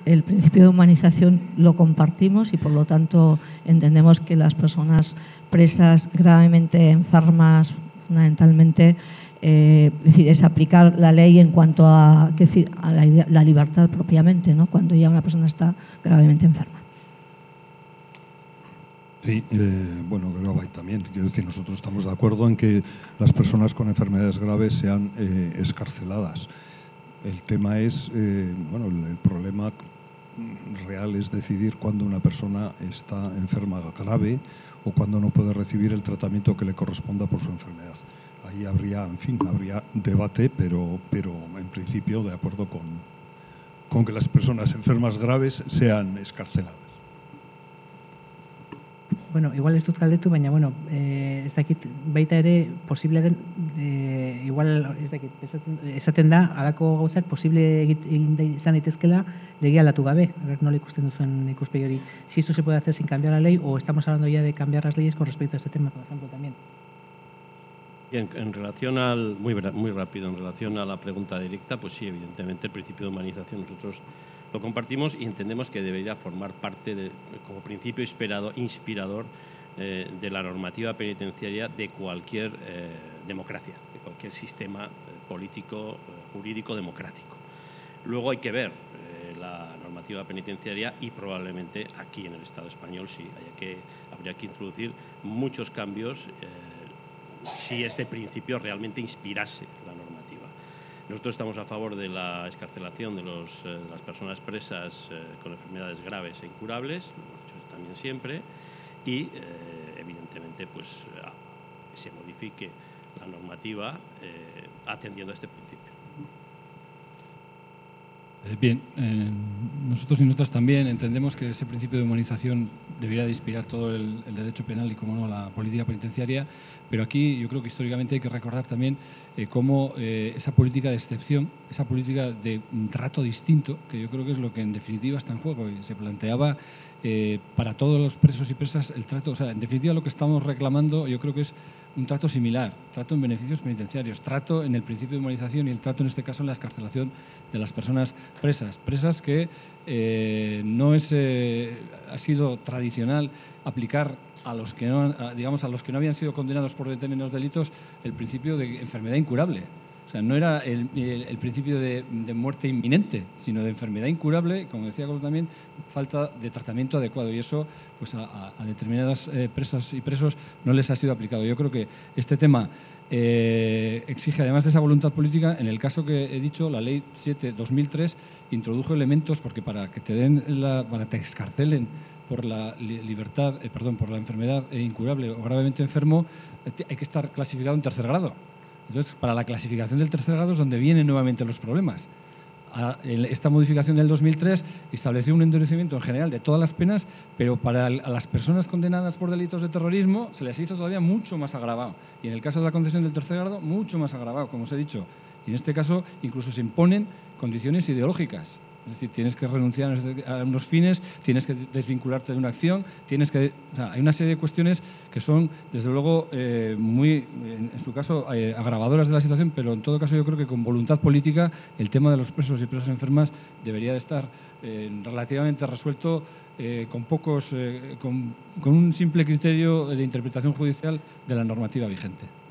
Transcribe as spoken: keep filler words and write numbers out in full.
el principio de humanización lo compartimos y, por lo tanto, entendemos que las personas presas gravemente enfermas, fundamentalmente, eh, es decir, es aplicar la ley en cuanto a, que decir, a la, la libertad propiamente, ¿no?, cuando ya una persona está gravemente enferma. Sí, eh, bueno, creo que también, quiero decir, nosotros estamos de acuerdo en que las personas con enfermedades graves sean eh, excarceladas. El tema es, eh, bueno, el, el problema real es decidir cuándo una persona está enferma grave o cuándo no puede recibir el tratamiento que le corresponda por su enfermedad. Ahí habría, en fin, habría debate, pero, pero en principio de acuerdo con, con que las personas enfermas graves sean excarceladas. Bueno, igual ez dut galdetu, baina, bueno, eh, ez dakit, baita ere, posible den, eh, igual, ez dakit, esaten, esaten da, halako gauzak posible egin izan daitezkela lege aldatu gabe. A ver, nola ikusten duzuen ikuspegi hori. Si esto se puede hacer sin cambiar la ley, o estamos hablando ya de cambiar las leyes con respecto a este tema, por ejemplo, también. Bien, en relación al, muy, muy rápido, en relación a la pregunta directa, pues sí, evidentemente el principio de humanización nosotros lo compartimos y entendemos que debería formar parte, de, como principio inspirado, inspirador eh, de la normativa penitenciaria de cualquier eh, democracia, de cualquier sistema eh, político, eh, jurídico, democrático. Luego hay que ver eh, la normativa penitenciaria y probablemente aquí en el Estado español sí haya que, habría que introducir muchos cambios eh, si este principio realmente inspirase la normativa. Nosotros estamos a favor de la excarcelación de, los, eh, de las personas presas eh, con enfermedades graves e incurables, lo hemos dicho también siempre, y eh, evidentemente pues, se modifique la normativa eh, atendiendo a este principio. Eh, bien, eh, nosotros y nosotras también entendemos que ese principio de humanización debería de inspirar todo el, el derecho penal y, como no, la política penitenciaria, pero aquí yo creo que históricamente hay que recordar también eh, cómo eh, esa política de excepción, esa política de un trato distinto, que yo creo que es lo que en definitiva está en juego y se planteaba eh, para todos los presos y presas el trato, o sea, en definitiva lo que estamos reclamando yo creo que es un trato similar, trato en beneficios penitenciarios, trato en el principio de humanización y el trato en este caso en la excarcelación de las personas presas, presas que eh, no es, eh, ha sido tradicional aplicar a los que no, a, digamos, a los que no habían sido condenados por determinados delitos el principio de enfermedad incurable. O sea, no era el, el, el principio de, de muerte inminente, sino de enfermedad incurable, como decía Carlos también, falta de tratamiento adecuado, y eso pues a, a determinadas eh, presas y presos no les ha sido aplicado. Yo creo que este tema eh, exige, además de esa voluntad política, en el caso que he dicho, la Ley siete barra dos mil tres introdujo elementos porque para que te den la, para que te excarcelen por la libertad, eh, perdón, por la enfermedad incurable o gravemente enfermo, eh, hay que estar clasificado en tercer grado. Entonces, para la clasificación del tercer grado es donde vienen nuevamente los problemas. Esta modificación del dos mil tres estableció un endurecimiento en general de todas las penas, pero para a las personas condenadas por delitos de terrorismo se les hizo todavía mucho más agravado. Y en el caso de la concesión del tercer grado, mucho más agravado, como os he dicho. Y en este caso, incluso se imponen condiciones ideológicas. Es decir, tienes que renunciar a unos fines, tienes que desvincularte de una acción, tienes que, o sea, hay una serie de cuestiones que son, desde luego, eh, muy, en, en su caso, eh, agravadoras de la situación, pero en todo caso yo creo que con voluntad política el tema de los presos y presas enfermas debería de estar eh, relativamente resuelto eh, con pocos, eh, con, con un simple criterio de interpretación judicial de la normativa vigente.